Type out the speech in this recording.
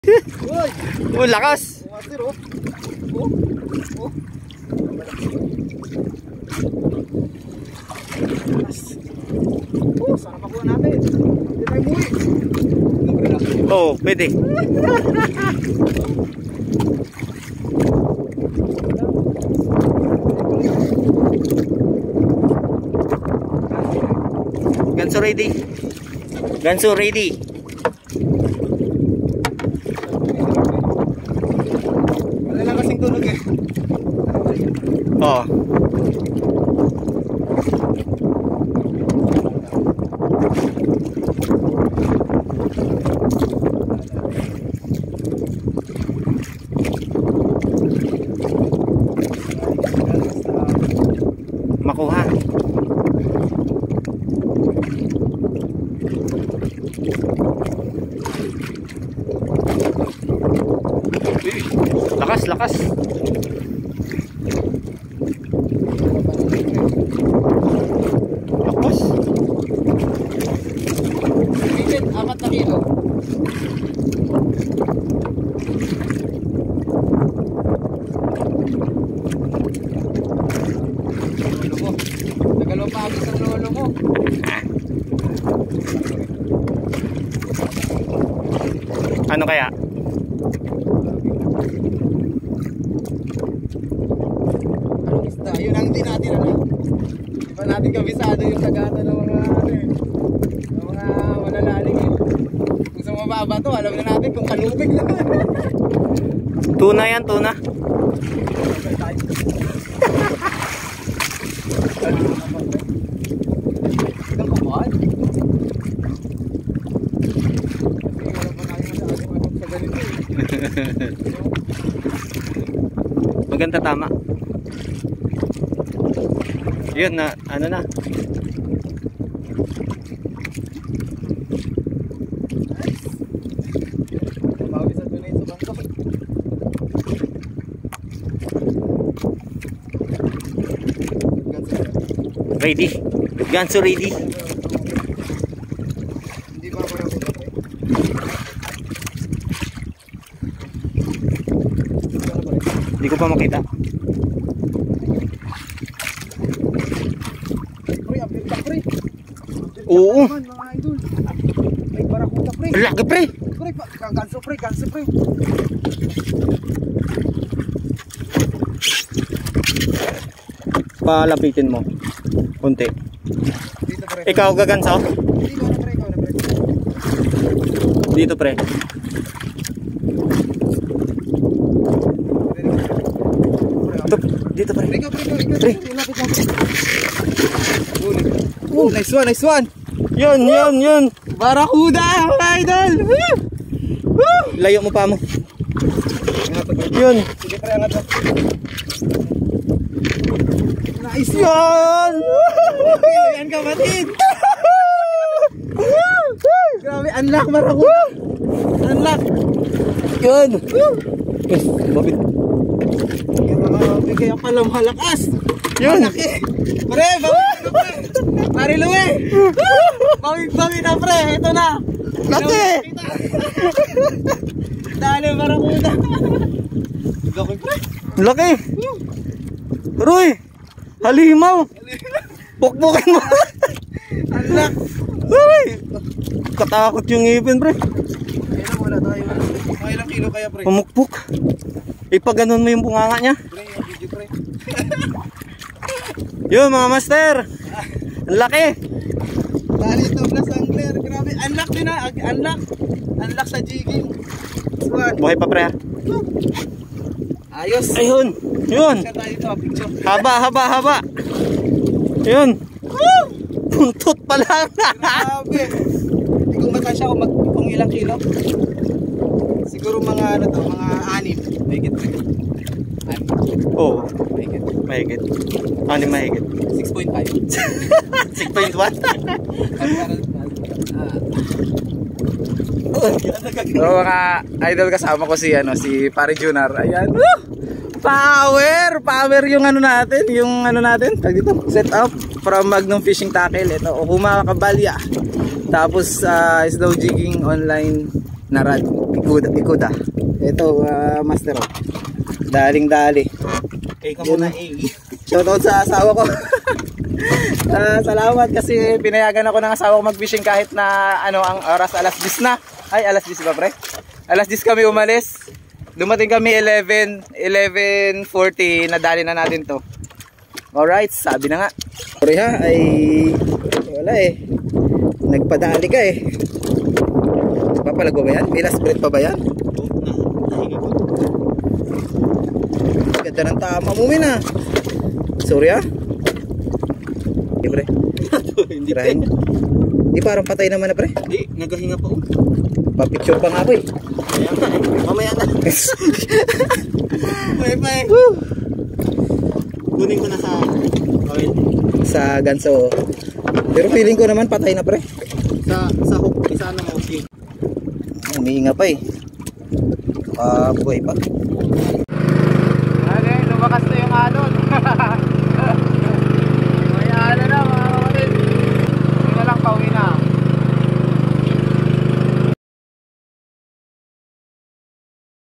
Uy, lakas. Sana makuha natin. Hindi tayo muwi. Oo, pwede. Ganso ready. Ganso ready. Wala lang kasing tunog eh. Oo. Makuha. Lakas, lakas. Lakas. Bisit, 4 na kilo. Nagalaw pa ako sa lolo mo. Ano kaya? Anong isda? Yun ang hindi natin alam. Di ba natin kabisado yung tagata ng mga ng mga malalalim eh. Kung sa mababa to, alam na natin kung kalubig lang. Tuna yan, tuna. Ang kapal. Wala pa tayo masyadong sa ganito eh. Maganda, tama. Yun na, ano na. Bawi sa tunay sa bangko. Ready. Ganso ready. Hindi ba ako yung Hindi ko pa makita. pre, update ka pre. Oo. Mga idol. May barakuda pre. Lagi pre. Pre, ganso pre, ganso pre. Palapitin mo. Kunti. Dito pre. Ikaw gaganso? Dito na pre, ikaw na pre. Dito pre. Dito pre. Ikaw pre, ikaw. Lapit mo. Oh, nice one, nice one. Yun, yun, yun. Barakuda, mga idol. Layo mo pa mo. Angat pre. Yun. Sige pre, angat mo. Nice one. Yun. Yan kapatid. Grabe, unlock barakuda. Unlock. Yun. Yes, babit. Grabe, kaya pala malakas. Yun. Malaki. Pre, bawin na pre. Pare Luwe. Bawin na pre, ito na. Laki. Dali barakuda. Laki pre. Laki. Roy. Halimaw. Pukpukin mo. Unlock. Roy. Katakot yung ngipin pre. Kailan wala tayo. Mga ilang kilo kaya pre? Pumukpuk. Ipaganon mo yung bunganga niya. Pre, yung video pre. Yun mga master. Ang laki. Dali ito plus angler. Grabe, unlock din na. Unlock. Unlock sa jigging. Squad. Buhay pa pre ha. Ayos. Ayun. Yun. Siya tayo ito, picture. Haba, haba, haba. Yun. Puntot pa lang. Grabe. Hindi ko matasya kung ilang kilo. Siguro mga ano to, mga 6. Mahigit. Oo. Mahigit. Mahigit. Ano mahigit? 6.5. 6.1? So mga idol, kasama ko si Pare Junar. Ayan. Woo! Power yung ano natin, tag dito, setup from Magnum Fishing Tackle. Ito, Okuma Kabalya. Tapos slow jigging online na rod. ikuda. Ito, master. Daling-dali. Ka muna Shoutout sa asawa ko. Salamat kasi pinayagan ako ng asawa ko mag-fishing kahit na ano ang oras, alas 10 na. Ay, alas 10 ba pre? Alas 10 kami umalis. Dumating kami 11:40, nadali na natin to. Alright, sabi na nga. Sorry ha, ay wala eh. Nagpadali ka eh. Papalago ba yan? May last breath pa ba yan? Ganda ng tama mo min ah. Sorry ah. Hindi pre. Hindi Tirahin. Di parang patay naman na pre. Hindi, nagahinga pa. Papicture pa nga ako eh. Mamaya na. Bye. Kunin ko na sa oil. Sa ganso. Pero feeling ko naman patay na pre. Sa hook, isa na okay. Humihinga pa eh. Buhay pa.